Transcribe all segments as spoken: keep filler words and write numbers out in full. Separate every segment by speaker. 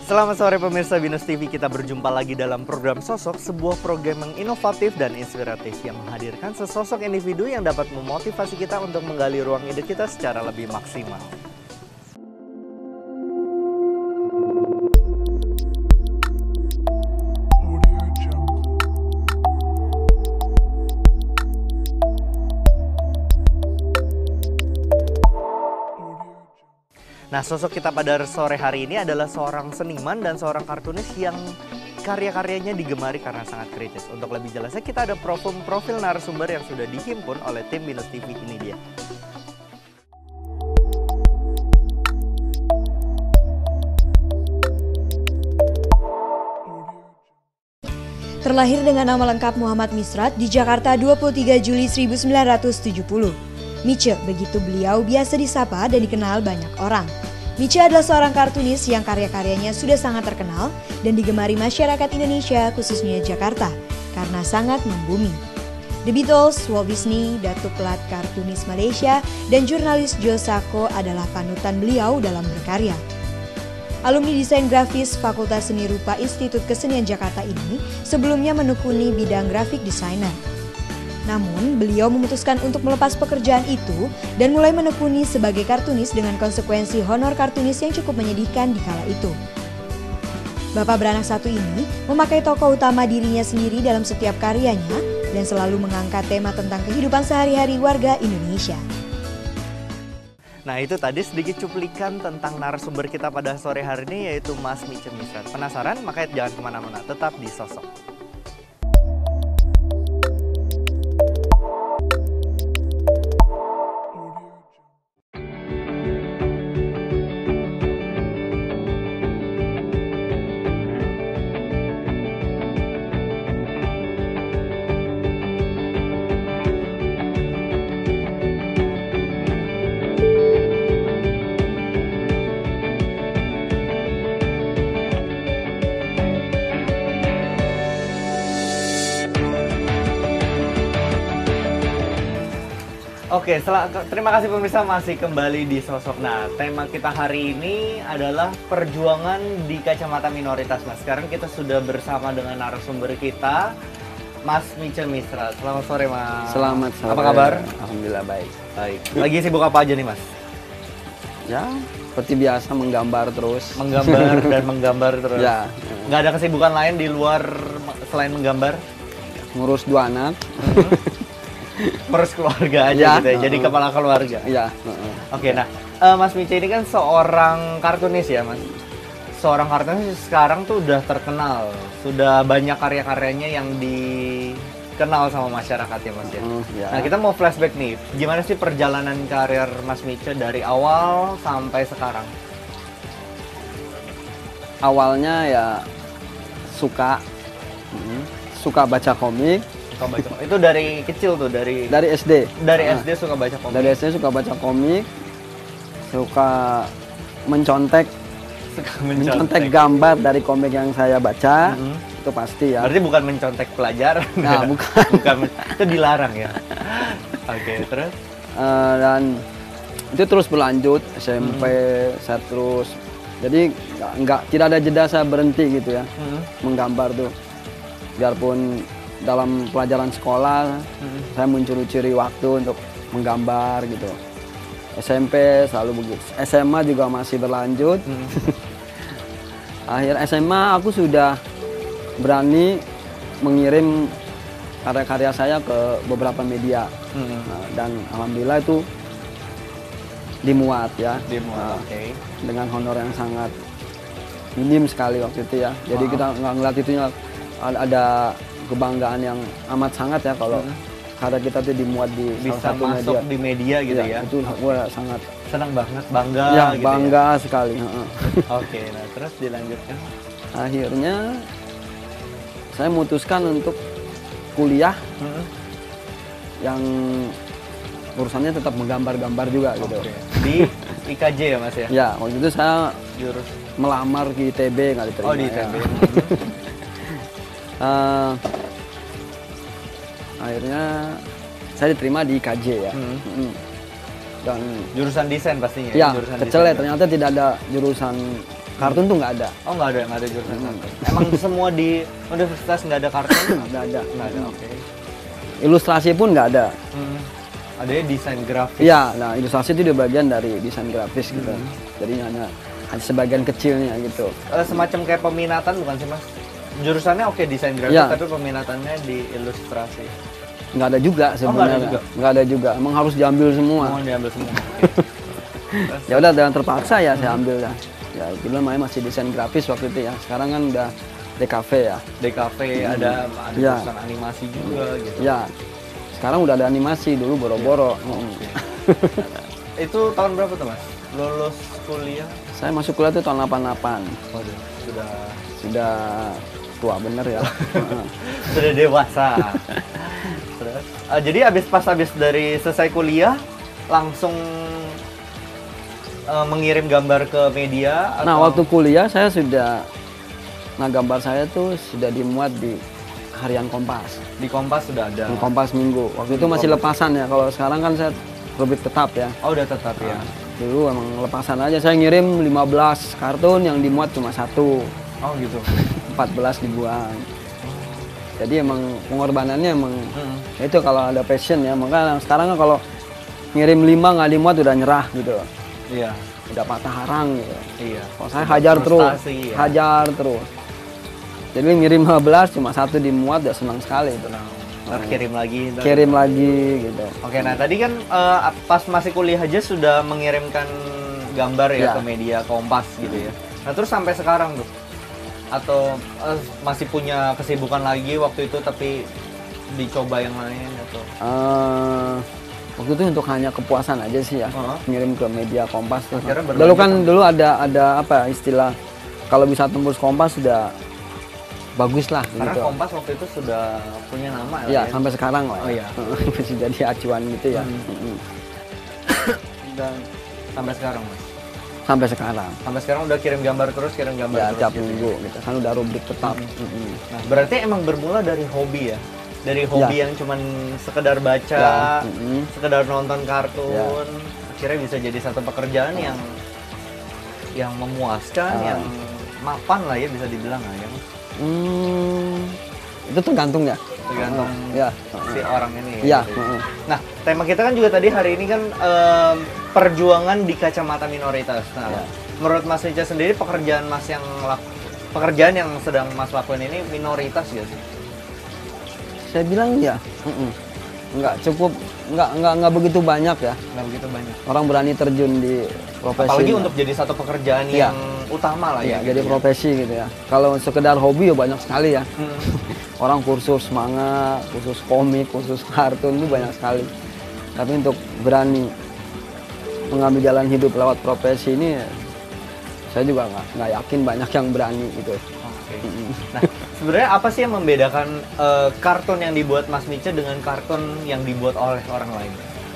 Speaker 1: Selamat sore pemirsa Binus T V, kita berjumpa lagi dalam program Sosok, sebuah program yang inovatif dan inspiratif yang menghadirkan sesosok individu yang dapat memotivasi kita untuk menggali ruang ide kita secara lebih maksimal. Nah, sosok kita pada sore hari ini adalah seorang seniman dan seorang kartunis yang karya-karyanya digemari karena sangat kritis. Untuk lebih jelasnya, kita ada profil-profil narasumber yang sudah dihimpun oleh tim Binus T V. Ini dia.
Speaker 2: Terlahir dengan nama lengkap Muhammad Misrat di Jakarta dua puluh tiga Juli seribu sembilan ratus tujuh puluh. Mice, begitu beliau biasa disapa dan dikenal banyak orang. Mice adalah seorang kartunis yang karya-karyanya sudah sangat terkenal dan digemari masyarakat Indonesia, khususnya Jakarta, karena sangat membumi. The Beatles, Walt Disney, Datuk Pelat kartunis Malaysia, dan jurnalis Joe Sacco adalah panutan beliau dalam berkarya. Alumni desain grafis Fakultas Seni Rupa Institut Kesenian Jakarta ini sebelumnya menekuni bidang grafik designer. Namun, beliau memutuskan untuk melepas pekerjaan itu dan mulai menekuni sebagai kartunis dengan konsekuensi honor kartunis yang cukup menyedihkan di kala itu. Bapak beranak satu ini memakai tokoh utama dirinya sendiri dalam setiap karyanya dan selalu mengangkat tema tentang kehidupan sehari-hari warga Indonesia.
Speaker 1: Nah, itu tadi sedikit cuplikan tentang narasumber kita pada sore hari ini, yaitu Mas Mice Misrat. Penasaran? Makanya jangan kemana-mana, tetap di Sosok. Oke, setelah, terima kasih pemirsa masih kembali di Sosok. Nah, tema kita hari ini adalah perjuangan di kacamata minoritas, Mas. Sekarang kita sudah bersama dengan narasumber kita, Mas Mice Misrat. Selamat sore, Mas.
Speaker 3: Selamat sore.
Speaker 1: Apa kabar?
Speaker 3: Alhamdulillah baik.
Speaker 1: Baik. Lagi sibuk apa aja nih, Mas?
Speaker 3: Ya, seperti biasa menggambar terus.
Speaker 1: Menggambar dan menggambar terus.
Speaker 3: Ya.
Speaker 1: Nggak ada kesibukan lain di luar selain menggambar?
Speaker 3: Ngurus dua anak.
Speaker 1: Ngurus keluarga aja
Speaker 3: ya,
Speaker 1: gitu ya,
Speaker 3: uh,
Speaker 1: jadi kepala keluarga.
Speaker 3: Iya. Uh, uh.
Speaker 1: Oke, nah uh, Mas Mice ini kan seorang kartunis ya, Mas. Seorang kartunis sekarang tuh udah terkenal, sudah banyak karya-karyanya yang dikenal sama masyarakat ya, Mas ya.
Speaker 3: Uh, ya.
Speaker 1: Nah, kita mau flashback nih, gimana sih perjalanan karir Mas Mice dari awal sampai sekarang?
Speaker 3: Awalnya ya suka, hmm, suka baca komik.
Speaker 1: Suka baca. Itu dari kecil tuh, dari
Speaker 3: dari S D.
Speaker 1: Dari
Speaker 3: uh,
Speaker 1: S D suka baca komik.
Speaker 3: Dari S D suka baca komik, suka mencontek,
Speaker 1: suka
Speaker 3: mencontek,
Speaker 1: mencontek
Speaker 3: gambar dari komik yang saya baca. Mm-hmm. Itu pasti ya.
Speaker 1: Berarti bukan mencontek pelajaran.
Speaker 3: Nah,
Speaker 1: ya?
Speaker 3: bukan.
Speaker 1: Bukan. Itu dilarang ya. Oke, okay, terus?
Speaker 3: Uh, dan itu terus berlanjut S M P, mm-hmm. saya terus. Jadi nggak, nggak tidak ada jeda saya berhenti gitu ya, mm-hmm. menggambar tuh. Biarpun dalam pelajaran sekolah, hmm. saya mencuri-curi waktu untuk menggambar gitu. S M P selalu begitu. S M A juga masih berlanjut. Hmm. Akhir S M A aku sudah berani mengirim karya-karya saya ke beberapa media. Hmm. Nah, dan alhamdulillah itu dimuat ya.
Speaker 1: Dimuat,
Speaker 3: nah,
Speaker 1: oke. Okay.
Speaker 3: Dengan honor yang sangat minim sekali waktu itu ya. Jadi wow. kita nggak ngeliat itu ada kebanggaan yang amat sangat ya kalau hmm. karya kita tuh dimuat di
Speaker 1: bisa
Speaker 3: salah satu
Speaker 1: masuk
Speaker 3: media.
Speaker 1: di media gitu ya, ya.
Speaker 3: Itu gue sangat
Speaker 1: senang banget, bangga
Speaker 3: ya,
Speaker 1: gitu
Speaker 3: bangga
Speaker 1: ya.
Speaker 3: sekali.
Speaker 1: Oke, nah terus dilanjutkan.
Speaker 3: Akhirnya saya memutuskan untuk kuliah hmm. yang urusannya tetap menggambar-gambar juga gitu.
Speaker 1: Okay. Di I K J ya, Mas ya?
Speaker 3: Ya, waktu itu saya
Speaker 1: jurus
Speaker 3: melamar di I T B, nggak diterima.
Speaker 1: Oh, di I T B. Ya.
Speaker 3: uh, akhirnya saya diterima di I K J ya. Hmm. Hmm. Dan
Speaker 1: jurusan desain pastinya.
Speaker 3: Ya,
Speaker 1: jurusan
Speaker 3: kecele
Speaker 1: desain,
Speaker 3: ternyata tidak ada jurusan Kartun tuh nggak ada.
Speaker 1: Oh nggak ada, nggak ada jurusan kartun. Emang semua di universitas nggak ada kartun?
Speaker 3: Nggak ada.
Speaker 1: Nggak ada, oke.
Speaker 3: Ilustrasi pun nggak ada.
Speaker 1: Hmm. Adanya desain grafis.
Speaker 3: Iya, nah ilustrasi itu dia bagian dari desain grafis gitu.
Speaker 1: Hmm.
Speaker 3: Jadi hanya hanya sebagian kecilnya gitu.
Speaker 1: Eh, semacam kayak peminatan bukan sih mas? Jurusannya oke desain grafis,
Speaker 3: Ya.
Speaker 1: tapi peminatannya di ilustrasi.
Speaker 3: Nggak ada juga
Speaker 1: Oh, nggak ada
Speaker 3: sebenarnya.
Speaker 1: juga?
Speaker 3: Nggak ada juga. Emang harus diambil semua.
Speaker 1: Mau diambil semua.
Speaker 3: Ya udah dengan terpaksa ya saya ambil ya. Ya dulu namanya masih desain grafis waktu itu ya. Sekarang kan udah D K V ya.
Speaker 1: D K V ada ada
Speaker 3: Ya.
Speaker 1: jurusan animasi juga gitu.
Speaker 3: Ya. Sekarang udah ada animasi, dulu boro-boro.
Speaker 1: Ya.
Speaker 3: Mm.
Speaker 1: Itu tahun berapa tuh mas? Lulus kuliah?
Speaker 3: Saya masuk kuliah itu tahun delapan puluh delapan.
Speaker 1: Waduh, sudah
Speaker 3: Sudah tua bener ya.
Speaker 1: sudah dewasa. Terus, eh, jadi abis pas abis dari selesai kuliah langsung eh, mengirim gambar ke media?
Speaker 3: Nah,
Speaker 1: atau-
Speaker 3: waktu kuliah saya sudah, nah gambar saya tuh sudah dimuat di harian Kompas.
Speaker 1: di Kompas sudah ada.
Speaker 3: Di Kompas Minggu. Waktu itu masih lepasan ya. Kalau sekarang kan saya terbit tetap ya.
Speaker 1: Oh udah tetap ya.
Speaker 3: Nah, dulu emang lepasan aja. Saya ngirim lima belas kartun yang dimuat cuma satu.
Speaker 1: Oh gitu.
Speaker 3: empat belas dibuang. Jadi emang pengorbanannya emang
Speaker 1: Mm-mm.
Speaker 3: itu kalau ada passion ya. Makanya sekarang kan kalau ngirim lima nggak dimuat udah nyerah gitu.
Speaker 1: Iya.
Speaker 3: Udah patah harang gitu.
Speaker 1: Iya.
Speaker 3: Kalau saya hajar terus,
Speaker 1: Frustasi, ya.
Speaker 3: hajar terus. Jadi ngirim lima belas cuma satu dimuat udah senang sekali itu.
Speaker 1: Nah, ntar kirim lagi. ntar-
Speaker 3: Kirim lagi gitu.
Speaker 1: Oke, nah tadi kan eh, pas masih kuliah aja sudah mengirimkan gambar ya,
Speaker 3: Ya.
Speaker 1: ke media Kompas gitu ya. Nah terus sampai sekarang tuh, atau eh, masih punya kesibukan lagi waktu itu tapi dicoba yang lain atau?
Speaker 3: Eh, waktu itu untuk hanya kepuasan aja sih ya,
Speaker 1: Heeh.
Speaker 3: ngirim ke media Kompas tuh.
Speaker 1: Akhirnya berlanjut
Speaker 3: Dulu kan
Speaker 1: sampai-
Speaker 3: dulu ada ada apa istilah kalau bisa tembus Kompas sudah bagus lah
Speaker 1: Karena
Speaker 3: gitu.
Speaker 1: Kompas waktu itu sudah punya nama
Speaker 3: Ya,
Speaker 1: ya.
Speaker 3: sampai sekarang lah.
Speaker 1: Oh,
Speaker 3: ya.
Speaker 1: iya.
Speaker 3: Masih jadi acuan gitu ya.
Speaker 1: Hmm.
Speaker 3: Mm-mm.
Speaker 1: Dan sampai sekarang mas.
Speaker 3: Sampai sekarang.
Speaker 1: Sampai sekarang udah kirim gambar terus, kirim gambar
Speaker 3: Ya
Speaker 1: terus.
Speaker 3: tiap
Speaker 1: gitu
Speaker 3: minggu gitu. Kan udah rubrik tetap.
Speaker 1: Hmm.
Speaker 3: Mm-mm.
Speaker 1: Nah, berarti emang bermula dari hobi ya? Dari hobi
Speaker 3: Ya.
Speaker 1: yang cuman sekedar baca,
Speaker 3: Ya, mm-mm.
Speaker 1: sekedar nonton kartun,
Speaker 3: Ya.
Speaker 1: akhirnya bisa jadi satu pekerjaan yang yang memuaskan,
Speaker 3: Ah.
Speaker 1: yang mapan lah ya bisa dibilang lah ya.
Speaker 3: Hmm, itu tergantung ya.
Speaker 1: Tergantung
Speaker 3: Ya.
Speaker 1: si orang ini.
Speaker 3: Iya.
Speaker 1: gitu.
Speaker 3: mm-mm.
Speaker 1: Nah, tema kita kan juga tadi hari ini kan em, perjuangan di kacamata minoritas. Nah,
Speaker 3: Ya.
Speaker 1: menurut Mas Rica sendiri pekerjaan Mas yang lak- pekerjaan yang sedang Mas lakukan ini minoritas ya sih?
Speaker 3: Saya bilang ya. mm-mm. Nggak cukup, nggak nggak nggak begitu banyak ya.
Speaker 1: Nggak begitu banyak.
Speaker 3: Orang berani terjun di profesi.
Speaker 1: Apalagi
Speaker 3: ini.
Speaker 1: untuk jadi satu pekerjaan
Speaker 3: Iya.
Speaker 1: yang utama lah
Speaker 3: Iya,
Speaker 1: ya.
Speaker 3: jadi
Speaker 1: gitu ya.
Speaker 3: profesi gitu ya. Kalau sekedar hobi ya banyak sekali ya.
Speaker 1: Hmm.
Speaker 3: Orang kursus manga, kursus komik, kursus kartun itu banyak sekali. Tapi untuk berani mengambil jalan hidup lewat profesi ini, saya juga nggak nggak yakin banyak yang berani gitu.
Speaker 1: Oke. Nah, sebenarnya apa sih yang membedakan eh, kartun yang dibuat Mas Mica dengan kartun yang dibuat oleh orang lain?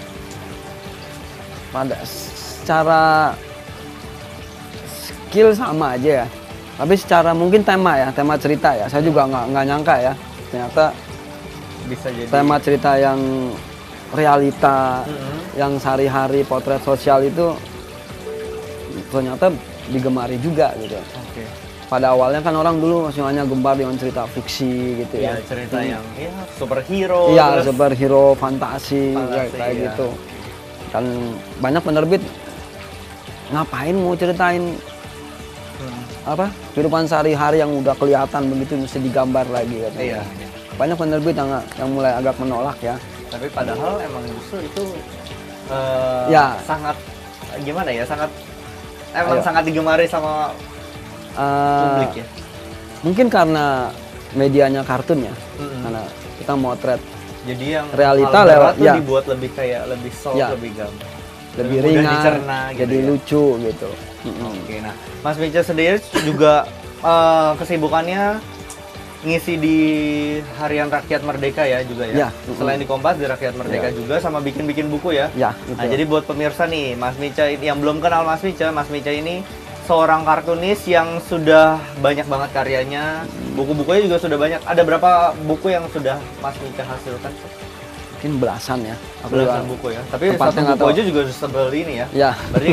Speaker 3: Pada secara skill sama aja ya. Tapi secara mungkin tema ya, tema cerita ya. Saya juga nggak nggak nyangka ya. Ternyata
Speaker 1: Bisa jadi
Speaker 3: tema cerita yang realita,
Speaker 1: Mm-mm.
Speaker 3: yang sehari-hari potret sosial itu ternyata digemari juga gitu.
Speaker 1: Oke.
Speaker 3: Pada awalnya kan orang dulu masih hanya gemar dengan cerita fiksi gitu
Speaker 1: Ya,
Speaker 3: ya.
Speaker 1: cerita
Speaker 3: Hmm.
Speaker 1: yang ya superhero.
Speaker 3: Iya,
Speaker 1: terus-
Speaker 3: superhero, fantasi, ya,
Speaker 1: Fantasi,
Speaker 3: kayak
Speaker 1: iya.
Speaker 3: gitu. Dan banyak penerbit ngapain mau ceritain
Speaker 1: Hmm.
Speaker 3: apa kehidupan sehari-hari yang udah kelihatan begitu mesti digambar lagi
Speaker 1: Iya.
Speaker 3: katanya. Banyak penerbit yang yang mulai agak menolak ya.
Speaker 1: Tapi padahal emang justru itu eh,
Speaker 3: Ya.
Speaker 1: sangat gimana ya? Sangat emang
Speaker 3: Ayo.
Speaker 1: sangat digemari sama
Speaker 3: Eh,
Speaker 1: publik ya.
Speaker 3: Mungkin karena medianya kartun ya.
Speaker 1: Mm-mm.
Speaker 3: Karena kita motret
Speaker 1: Jadi yang
Speaker 3: realita
Speaker 1: hal berat
Speaker 3: lewat-
Speaker 1: tuh
Speaker 3: ya.
Speaker 1: dibuat lebih kayak lebih soft,
Speaker 3: Ya.
Speaker 1: lebih gampang.
Speaker 3: lebih
Speaker 1: mudah
Speaker 3: ringan,
Speaker 1: dicerna gitu
Speaker 3: jadi
Speaker 1: ya.
Speaker 3: lucu gitu. Mm-mm.
Speaker 1: Oke, nah Mas Mica sendiri juga eh, kesibukannya ngisi di Harian Rakyat Merdeka ya juga ya.
Speaker 3: Ya, mm-mm.
Speaker 1: Selain di Kompas di Rakyat Merdeka
Speaker 3: Ya.
Speaker 1: juga sama bikin-bikin buku ya.
Speaker 3: Ya, gitu.
Speaker 1: Nah, jadi buat pemirsa nih, Mas Mica ini- yang belum kenal Mas Mica, Mas Mica ini seorang kartunis yang sudah banyak banget karyanya, buku-bukunya juga sudah banyak. Ada berapa buku yang sudah Mas Mica hasilkan?
Speaker 3: Mungkin belasan ya. Aku
Speaker 1: Belasan
Speaker 3: juga-
Speaker 1: buku ya. Tapi
Speaker 3: tepatnya
Speaker 1: satu
Speaker 3: nggak
Speaker 1: buku
Speaker 3: tahu.
Speaker 1: aja juga sebel ini ya.
Speaker 3: Ya,
Speaker 1: Berarti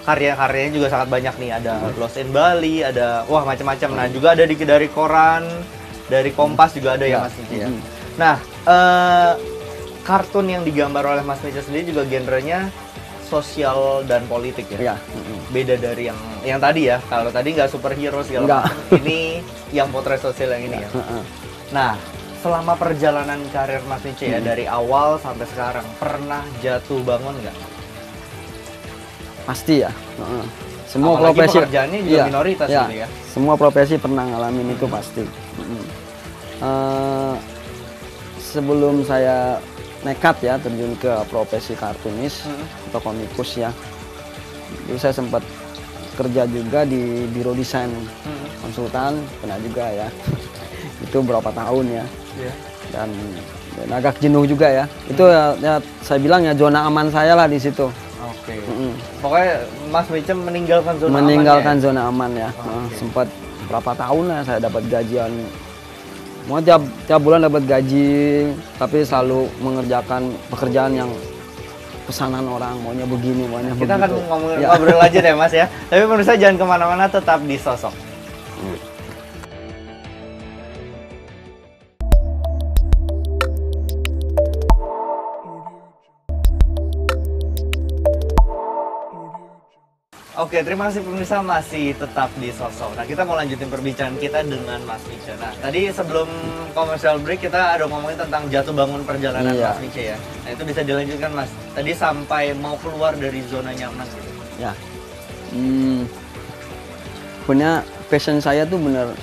Speaker 1: karya-karyanya juga sangat banyak nih. Ada Lost in Bali, ada wah macam-macam. Nah juga ada di dari koran, dari Kompas juga ada ya, Mas Mice ya. Nah eh, kartun yang digambar oleh Mas Mice sendiri juga genrenya sosial dan politik ya.
Speaker 3: Ya.
Speaker 1: Beda dari yang yang tadi ya. Kalau tadi nggak superhero segala macam, ini yang potret sosial yang ini ya. Nah, selama perjalanan karir Mas Mice ya, dari awal sampai sekarang, pernah jatuh bangun nggak?
Speaker 3: Pasti ya. Semua
Speaker 1: Apalagi
Speaker 3: profesi
Speaker 1: pekerjaannya juga
Speaker 3: ya,
Speaker 1: minoritas
Speaker 3: ya.
Speaker 1: gitu ya.
Speaker 3: Semua profesi pernah ngalamin itu pasti. Uh, sebelum saya nekat ya terjun ke profesi kartunis hmm. atau komikus ya, dulu saya sempat kerja juga di biro desain hmm. konsultan, pernah juga ya. Itu berapa tahun ya, yeah. dan, dan agak jenuh juga ya. Hmm. Itu ya, ya saya bilang ya zona aman saya lah di situ.
Speaker 1: Oke. Okay.
Speaker 3: Mm-hmm.
Speaker 1: Pokoknya Mas Mice meninggalkan zona
Speaker 3: meninggalkan
Speaker 1: aman ya?
Speaker 3: zona aman ya. Okay. Uh, sempat berapa tahun lah saya dapat gajian. Mau tiap tiap bulan dapat gaji, tapi selalu mengerjakan pekerjaan yang pesanan orang, maunya begini, maunya
Speaker 1: Kita
Speaker 3: begitu. Kita
Speaker 1: akan ngomong
Speaker 3: ya.
Speaker 1: ngobrol aja deh Mas ya. Tapi pemirsa jangan kemana-mana, tetap di Sosok. Hmm. Oke, terima kasih pemirsa, masih tetap di Sosok. Nah, kita mau lanjutin perbincangan kita dengan Mas Mice. Nah, tadi sebelum commercial break kita ada ngomongin tentang jatuh bangun perjalanan iya. Mas Mice ya. Nah, itu bisa dilanjutkan Mas. Tadi sampai mau keluar dari zona nyaman gitu.
Speaker 3: Ya. Hmm, punya passion saya tuh bener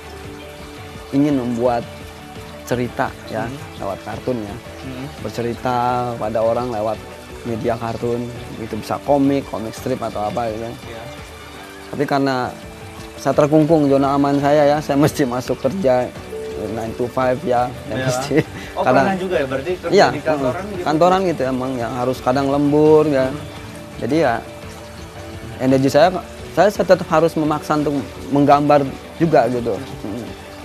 Speaker 3: ingin membuat cerita ya, hmm. lewat kartun ya. Hmm. Bercerita pada orang lewat media kartun, itu bisa komik, komik strip atau apa gitu. Yeah. Tapi karena saya terkungkung zona aman saya ya, saya mesti masuk kerja nine to five ya, yeah. mesti.
Speaker 1: Oh, kadang, pernah juga ya, berarti kerja
Speaker 3: ya,
Speaker 1: di kantoran gitu?
Speaker 3: Kantoran gitu emang, yang harus kadang lembur ya. Hmm. Jadi ya, energi saya, saya tetap harus memaksa untuk menggambar juga gitu. Hmm.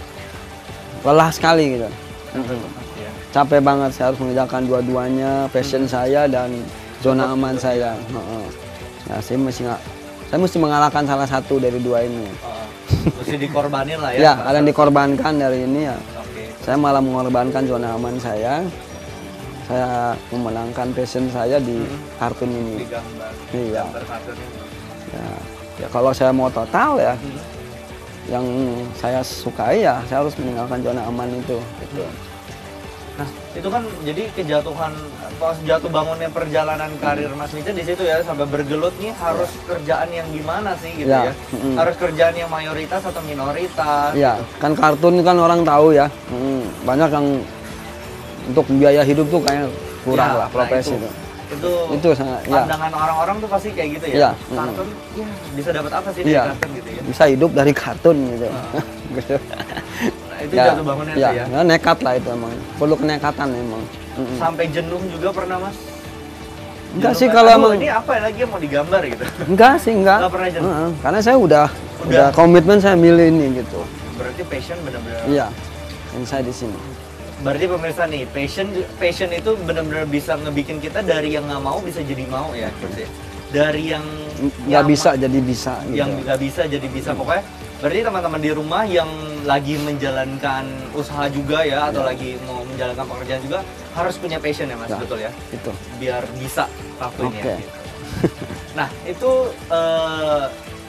Speaker 3: Lelah sekali gitu. Hmm. Capek banget, saya harus mengerjakan dua-duanya, passion hmm. saya dan zona aman saya. Uh-uh. Ya, saya mesti nggak, saya mesti mengalahkan salah satu dari dua ini.
Speaker 1: Uh, mesti dikorbanin lah ya.
Speaker 3: Ya, ada yang dikorbankan dari ini ya.
Speaker 1: Okay.
Speaker 3: Saya malah mengorbankan zona aman saya. Saya memenangkan passion saya di hmm. kartun ini.
Speaker 1: Di gambar.
Speaker 3: Iya.
Speaker 1: Gambar kartun ini.
Speaker 3: Ya, ya kalau saya mau total ya, hmm. yang saya sukai ya, saya harus meninggalkan zona aman itu. Gitu. Hmm.
Speaker 1: Nah, itu kan jadi kejatuhan, pas jatuh bangunnya perjalanan karir Mas Mice di situ ya, sampai bergelut nih harus ya. Kerjaan yang gimana sih gitu ya? ya. Mm. Harus kerjaan yang mayoritas atau minoritas?
Speaker 3: Iya,
Speaker 1: gitu.
Speaker 3: Kan kartun kan orang tahu ya, mm, banyak yang untuk biaya hidup tuh kayak kurang ya, lah profesi
Speaker 1: nah itu.
Speaker 3: itu.
Speaker 1: Itu, itu
Speaker 3: sangat,
Speaker 1: pandangan ya. Orang-orang tuh pasti kayak gitu ya.
Speaker 3: ya.
Speaker 1: Kartun, mm. ya bisa dapat apa sih
Speaker 3: ya.
Speaker 1: dari kartun gitu ya?
Speaker 3: Bisa hidup dari kartun gitu.
Speaker 1: Nah. Itu
Speaker 3: ya,
Speaker 1: jatuh bangunnya
Speaker 3: ya,
Speaker 1: ya?
Speaker 3: ya nekat lah itu emang, perlu kenekatan emang. Mm-mm.
Speaker 1: Sampai jenuh juga pernah Mas?
Speaker 3: Enggak
Speaker 1: jenuh
Speaker 3: sih
Speaker 1: kan?
Speaker 3: kalau
Speaker 1: Aduh,
Speaker 3: emang
Speaker 1: ini apa lagi yang mau digambar gitu?
Speaker 3: Enggak sih, enggak.
Speaker 1: Enggak pernah jenuh?
Speaker 3: Uh-uh. Karena saya udah, udah, udah komitmen saya milih ini gitu.
Speaker 1: Berarti passion benar-benar.
Speaker 3: Iya, yang saya di sini.
Speaker 1: Berarti pemirsa nih, passion passion itu benar-benar bisa ngebikin kita dari yang nggak mau bisa jadi mau ya, berarti. Dari yang
Speaker 3: nggak bisa jadi bisa. Gitu.
Speaker 1: Yang nggak bisa jadi bisa, pokoknya. Berarti teman-teman di rumah yang lagi menjalankan usaha juga ya, atau ya. lagi mau menjalankan pekerjaan juga harus punya passion ya Mas, ya, betul ya?
Speaker 3: Itu.
Speaker 1: Biar bisa lakuin
Speaker 3: okay.
Speaker 1: ya. Gitu. Nah itu uh,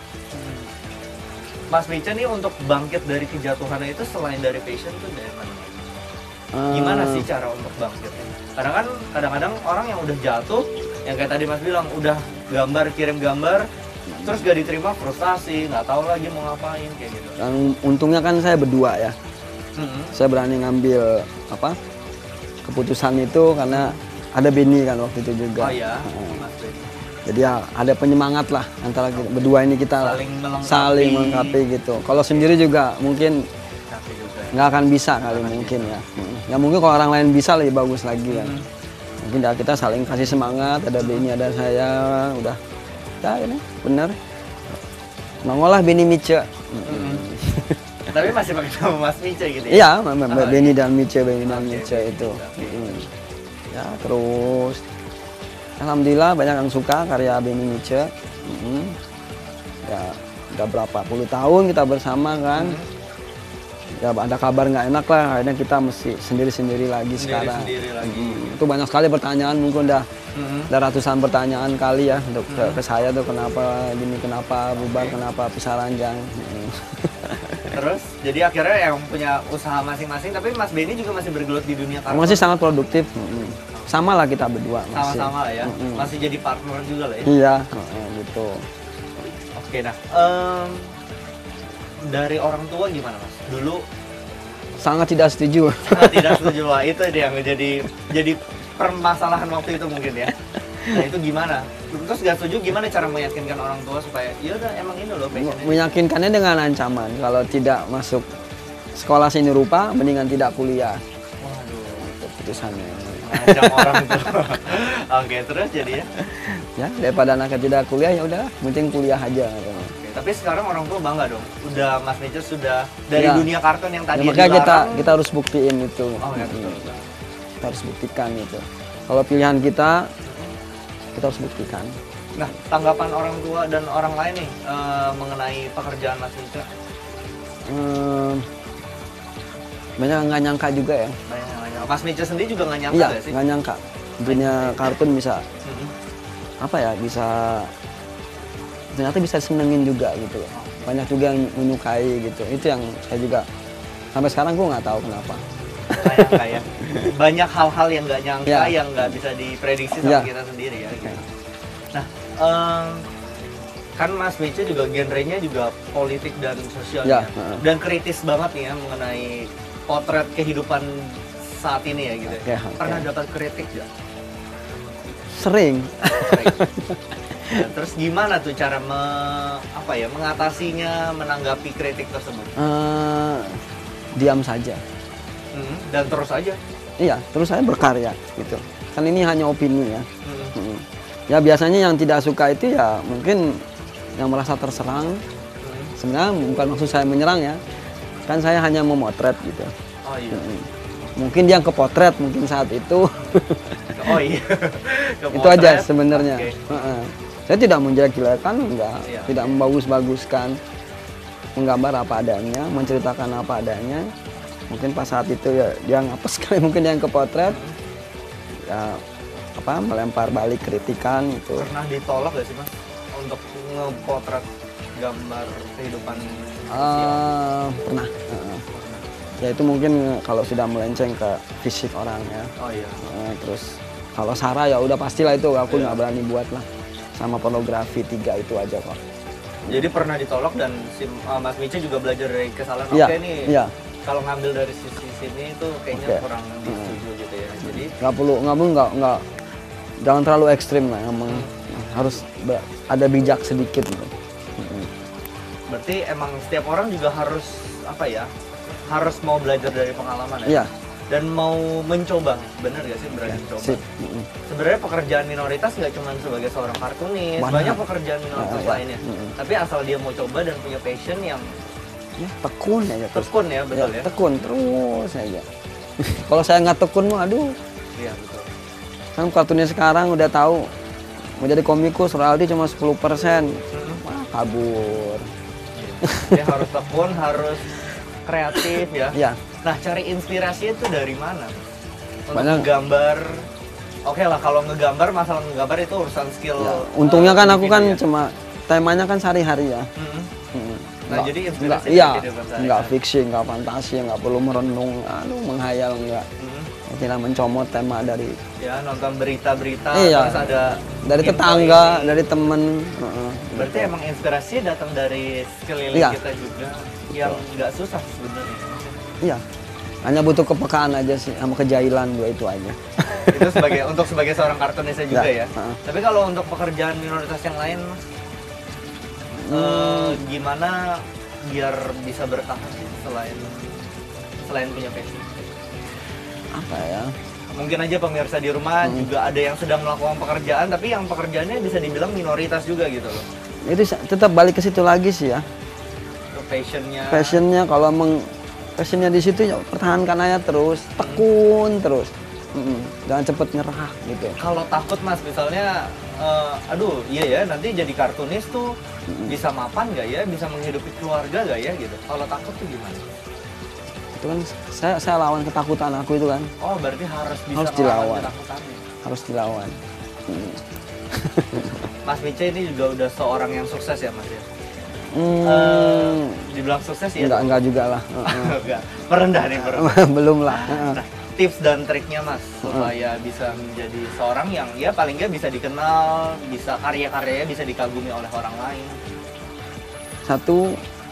Speaker 1: Mas Mice nih untuk bangkit dari kejatuhannya itu selain dari passion tuh dari mana? Gimana sih cara untuk bangkit? Karena kan kadang-kadang orang yang udah jatuh, yang kayak tadi Mas bilang, udah gambar, kirim gambar, terus gak diterima, frustasi, nggak tahu lagi mau ngapain kayak gitu.
Speaker 3: Dan untungnya kan saya berdua ya, mm-hmm. saya berani ngambil apa keputusan itu karena ada Beni kan waktu itu juga.
Speaker 1: Oh iya,
Speaker 3: hmm. Mas Beni. Jadi ya ada penyemangat lah antara kita, berdua ini kita
Speaker 1: saling melengkapi,
Speaker 3: saling melengkapi gitu. Kalau sendiri juga mungkin nggak akan bisa kali
Speaker 1: akan
Speaker 3: mungkin
Speaker 1: bisa.
Speaker 3: ya. Hmm. Ya mungkin kalau orang lain bisa lebih bagus lagi kan.
Speaker 1: Mm-hmm.
Speaker 3: Mungkin ya kita saling kasih semangat, ada Beni ada saya, udah. Ya ini benar. Mengolah Beni Mice.
Speaker 1: Mm-hmm. Tapi masih pakai nama Mas Mice gitu ya?
Speaker 3: Iya, oh, Beni
Speaker 1: iya.
Speaker 3: dan Mice, Beni dan
Speaker 1: okay,
Speaker 3: Mice itu.
Speaker 1: okay.
Speaker 3: Hmm. Ya terus Alhamdulillah banyak yang suka karya Benny Mice. Mm-hmm. Ya udah berapa puluh tahun kita bersama kan. Mm-hmm. Ya ada kabar nggak enak lah, akhirnya kita mesti sendiri-sendiri lagi sendiri, sekarang.
Speaker 1: Sendiri lagi.
Speaker 3: Mm-hmm. Itu banyak sekali pertanyaan, mungkin udah, mm-hmm. udah ratusan pertanyaan kali ya untuk mm-hmm. ke, ke saya tuh kenapa gini, kenapa bubar, okay. kenapa pisah ranjang. Mm-hmm.
Speaker 1: Terus, jadi akhirnya yang punya usaha masing-masing, tapi Mas Benny juga masih bergelut di dunia kartun.
Speaker 3: Masih sangat produktif. Mm-hmm. Sama lah kita berdua.
Speaker 1: Sama-sama lah ya, mm-hmm. masih jadi partner juga lah ya.
Speaker 3: Iya, mm-hmm, gitu.
Speaker 1: Oke, nah um, dari orang tua gimana Mas? Dulu
Speaker 3: sangat tidak setuju.
Speaker 1: Sangat tidak setuju, wah itu dia yang jadi jadi permasalahan waktu itu mungkin ya. Nah itu gimana? Terus gak setuju gimana cara meyakinkan orang tua supaya ya udah emang ini loh passionnya?
Speaker 3: Meyakinkannya dengan ancaman kalau tidak masuk sekolah seni rupa mendingan tidak kuliah.
Speaker 1: Waduh,
Speaker 3: itu putusannya.
Speaker 1: Macam orang tuh. Oke, terus jadi ya?
Speaker 3: Ya daripada anaknya tidak kuliah ya udah, penting kuliah aja.
Speaker 1: Oke, tapi sekarang orang tua bangga dong. Udah Mas Mice sudah dari
Speaker 3: ya.
Speaker 1: dunia kartun yang tadi
Speaker 3: ya, makanya kita kita harus buktiin itu.
Speaker 1: Oh ya betul.
Speaker 3: Kita harus buktikan itu. Kalau pilihan kita kita harus buktikan.
Speaker 1: Nah, tanggapan orang tua dan orang lain nih uh, mengenai pekerjaan Mas Mice?
Speaker 3: Hmm, banyak nggak nyangka juga ya.
Speaker 1: Banyak nggak nyangka. Mas Mice sendiri juga nggak nyangka
Speaker 3: iya,
Speaker 1: nggak sih?
Speaker 3: Nggak nyangka. Dunia kartun bisa
Speaker 1: mm-hmm.
Speaker 3: apa ya? Bisa ternyata bisa senengin juga gitu. Banyak juga yang menyukai gitu. Itu yang saya juga sampai sekarang gue nggak tahu kenapa.
Speaker 1: Kayak kayak banyak hal-hal yang nggak nyangka, ya. Yang nggak bisa diprediksi sama
Speaker 3: ya.
Speaker 1: kita sendiri ya. Gitu. Nah, um, kan Mas Mice juga genrenya juga politik dan sosial
Speaker 3: ya,
Speaker 1: ya. Uh. Dan kritis banget nih ya mengenai potret kehidupan saat ini ya gitu.
Speaker 3: Okay,
Speaker 1: Pernah
Speaker 3: okay.
Speaker 1: dapat kritik nggak?
Speaker 3: Sering.
Speaker 1: Sering. Nah, terus gimana tuh cara me, apa ya mengatasinya, menanggapi kritik tersebut?
Speaker 3: Uh, diam saja.
Speaker 1: Hmm, dan terus aja.
Speaker 3: Iya, terus saya berkarya gitu. Kan ini hanya opini ya.
Speaker 1: Hmm.
Speaker 3: Hmm. Ya biasanya yang tidak suka itu ya mungkin yang merasa terserang.
Speaker 1: Hmm.
Speaker 3: Sebenarnya bukan maksud saya menyerang ya. Kan saya hanya memotret gitu.
Speaker 1: Oh iya.
Speaker 3: Hmm. Mungkin dia kepotret mungkin saat itu.
Speaker 1: Oh iya.
Speaker 3: Itu aja sebenarnya.
Speaker 1: Okay.
Speaker 3: Uh-uh. Saya tidak menjelek-jelekan, enggak,
Speaker 1: iya,
Speaker 3: tidak iya. membagus-baguskan, menggambar apa adanya, menceritakan apa adanya. Mungkin pas saat itu ya dia ngapes sekali, mungkin yang kepotret, hmm. ya apa melempar balik kritikan itu.
Speaker 1: Pernah ditolak gak sih Mas untuk ngepotret gambar kehidupan sosial?
Speaker 3: Uh, pernah. Uh, ya itu mungkin kalau sudah melenceng ke fisik orang ya.
Speaker 1: Oh iya.
Speaker 3: Uh, terus kalau Sarah ya udah pastilah itu aku nggak iya. berani buat lah. Sama pornografi tiga itu aja kok.
Speaker 1: Jadi pernah ditolak dan si uh, Mas Mice juga belajar dari kesalahan.
Speaker 3: Ya,
Speaker 1: Oke nih.
Speaker 3: Ya.
Speaker 1: Kalau ngambil dari sisi sini itu kayaknya okay. kurang disetuju hmm. gitu ya. Jadi
Speaker 3: nggak perlu nggak perlu nggak nggak jangan terlalu ekstrim lah. Emang hmm. harus ada bijak sedikit gitu. Hmm.
Speaker 1: Berarti emang setiap orang juga harus apa ya? Harus mau belajar dari pengalaman ya.
Speaker 3: Iya.
Speaker 1: Dan mau mencoba, benar gak sih berani
Speaker 3: ya,
Speaker 1: coba?
Speaker 3: Mm-hmm.
Speaker 1: Sebenarnya pekerjaan minoritas nggak cuma sebagai seorang kartunis, banyak, banyak pekerjaan minoritas ya, lainnya. Mm-hmm. Tapi asal dia mau coba dan punya passion yang
Speaker 3: ya, tekun aja. Terus.
Speaker 1: Tekun ya, betul ya. ya?
Speaker 3: Tekun terus aja. Kalau saya nggak tekun mah, aduh.
Speaker 1: Iya betul.
Speaker 3: Kan kartunis sekarang udah tahu mau jadi komikus royalti cuma sepuluh persen, mm-hmm. wah kabur.
Speaker 1: Dia harus tekun, harus kreatif ya.
Speaker 3: Iya.
Speaker 1: Nah, cari inspirasi itu dari mana? Untuk
Speaker 3: Banyak.
Speaker 1: Menggambar, oke okay lah kalau ngegambar, masalah ngegambar itu urusan skill.
Speaker 3: Ya, untungnya kan aku kan
Speaker 1: ya.
Speaker 3: cuma temanya kan sehari-hari ya.
Speaker 1: Mm-hmm.
Speaker 3: Hmm.
Speaker 1: Nah,
Speaker 3: enggak,
Speaker 1: jadi inspirasi
Speaker 3: enggak,
Speaker 1: dari
Speaker 3: iya,
Speaker 1: kehidupan sehari-hari.
Speaker 3: Enggak fiksi, enggak fantasi, enggak perlu merenung, aduh menghayal enggak. Mm-hmm. Tidak mencomot tema dari.
Speaker 1: Ya nonton berita-berita,
Speaker 3: iya.
Speaker 1: terus ada.
Speaker 3: Dari tetangga, ini. Dari temen. Uh-uh,
Speaker 1: Berarti gitu. Emang inspirasi datang dari sekeliling iya. kita juga, yang nggak susah sebenarnya.
Speaker 3: Iya. Hanya butuh kepekaan aja sih, sama kejahilan dua itu aja.
Speaker 1: Itu sebagai untuk sebagai seorang kartunisnya juga ya. ya?
Speaker 3: Uh-uh.
Speaker 1: Tapi kalau untuk pekerjaan minoritas yang lain, hmm. uh, gimana biar bisa bertahan selain selain punya passion?
Speaker 3: Apa ya?
Speaker 1: Mungkin aja pemirsa di rumah hmm. juga ada yang sedang melakukan pekerjaan, tapi yang pekerjaannya bisa dibilang minoritas juga gitu loh.
Speaker 3: Itu tetap balik ke situ lagi sih ya.
Speaker 1: Ke passionnya.
Speaker 3: Passionnya kalau meng passionnya di situ ya pertahankan aja terus, tekun hmm. terus. Mm-mm. Jangan cepet nyerah gitu.
Speaker 1: Kalau takut mas, misalnya, uh, aduh iya ya nanti jadi kartunis tuh mm-mm. bisa mapan nggak ya, bisa menghidupi keluarga nggak ya gitu. Kalau takut tuh gimana?
Speaker 3: Itu kan saya saya lawan ketakutan aku itu kan.
Speaker 1: Oh berarti harus bisa
Speaker 3: harus dilawan.
Speaker 1: Ketakutannya.
Speaker 3: Harus dilawan. Mm.
Speaker 1: Mas Mica ini juga udah seorang yang sukses ya mas ya?
Speaker 3: Hmm,
Speaker 1: uh, dibilang sukses ya?
Speaker 3: Enggak, enggak juga lah.
Speaker 1: Enggak, merendah nih merendah.
Speaker 3: Belum lah.
Speaker 1: Nah, tips dan triknya mas supaya bisa menjadi seorang yang ya paling nggak bisa dikenal, bisa karya-karyanya bisa dikagumi oleh orang lain.
Speaker 3: Satu,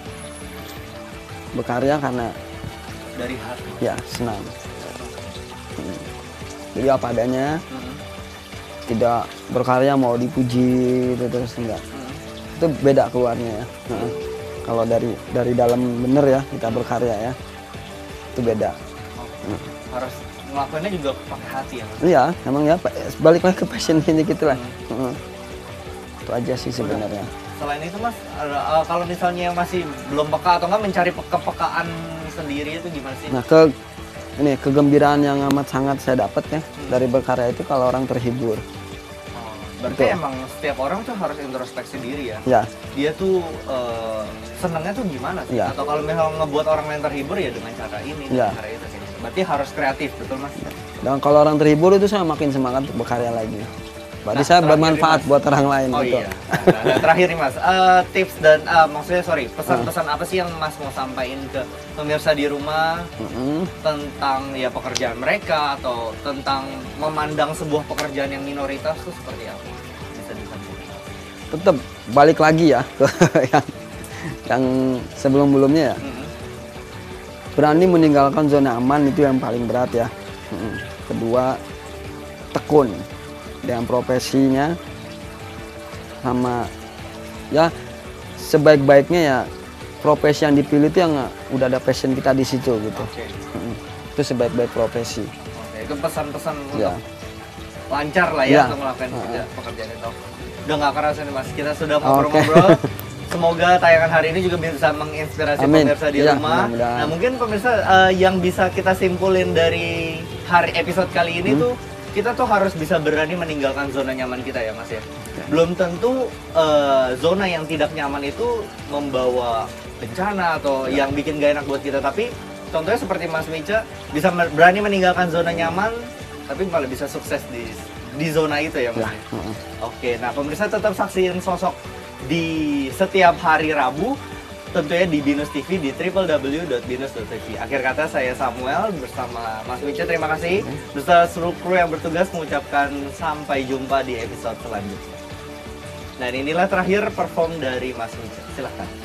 Speaker 3: berkarya karena
Speaker 1: dari hati.
Speaker 3: Ya senang. Hmm. Jadi apa adanya. Hmm. Tidak berkarya mau dipuji itu terus enggak. Hmm. Itu beda keluarnya ya. Hmm. Kalau dari dari dalam bener ya kita berkarya ya. Itu beda.
Speaker 1: Oh. Hmm. Harus ngelakuinnya juga pakai hati ya mas?
Speaker 3: Iya, emang ya balik lagi ke passion ini gitu lah.
Speaker 1: Hmm.
Speaker 3: Hmm. Itu aja sih sebenarnya.
Speaker 1: Selain itu mas, uh, kalau misalnya masih belum peka atau enggak mencari kepekaan sendiri itu gimana sih?
Speaker 3: Nah ke ini kegembiraan yang amat sangat saya dapat ya hmm. dari berkarya itu kalau orang terhibur.
Speaker 1: Oh, berarti betul. Emang setiap orang tuh harus introspeksi diri ya?
Speaker 3: Ya.
Speaker 1: Dia tuh uh, senangnya tuh gimana sih? Ya. Atau kalau misalnya ngebuat orang lain terhibur ya dengan cara ini,
Speaker 3: ya.
Speaker 1: dengan cara itu sih. Berarti harus kreatif, betul mas?
Speaker 3: Dan kalau orang terhibur itu saya makin semangat untuk berkarya lagi. Berarti
Speaker 1: nah,
Speaker 3: saya bermanfaat nih, buat orang lain.
Speaker 1: Oh
Speaker 3: gitu.
Speaker 1: iya. Nah, nah, terakhir nih mas, uh, tips dan uh, maksudnya sorry, pesan-pesan apa sih yang mas mau sampaikan ke pemirsa di rumah mm-hmm. tentang ya pekerjaan mereka atau tentang memandang sebuah pekerjaan yang minoritas itu seperti apa? Bisa disampaikan?
Speaker 3: Tetap balik lagi ya ke yang, yang sebelum-belumnya ya. Mm-hmm. Berani meninggalkan zona aman itu yang paling berat ya. Mm-hmm. Kedua, tekun dengan profesinya, sama ya sebaik-baiknya ya profesi yang dipilih itu yang udah ada passion kita di situ gitu. Okay. Hmm. Itu sebaik-baik profesi.
Speaker 1: Okay. Itu pesan-pesan
Speaker 3: ya.
Speaker 1: Untuk lancar lah ya, ya. Untuk melakukan uh -huh. pekerjaan itu. Udah nggak kerasa nih mas, kita sudah ngobrol-ngobrol. Okay. Semoga tayangan hari ini juga bisa menginspirasi Amin. Pemirsa di ya, rumah. Mudah-mudahan. Nah mungkin pemirsa uh, yang bisa kita simpulin dari hari episode kali ini hmm. tuh kita tuh harus bisa berani meninggalkan zona nyaman kita ya mas ya. Belum tentu uh, zona yang tidak nyaman itu membawa bencana atau ya. Yang bikin gak enak buat kita. Tapi contohnya seperti Mas Mica bisa berani meninggalkan zona nyaman, tapi malah bisa sukses di di zona itu ya mas. Ya. Uh-huh. Oke, nah pemirsa tetap saksiin Sosok di setiap hari Rabu. Tentunya di Binus T V di w w w dot binus dot t v. Akhir kata saya Samuel bersama Mas Mica, terima kasih. Beserta seluruh kru yang bertugas mengucapkan sampai jumpa di episode selanjutnya. Dan inilah terakhir perform dari Mas Mica. Silahkan.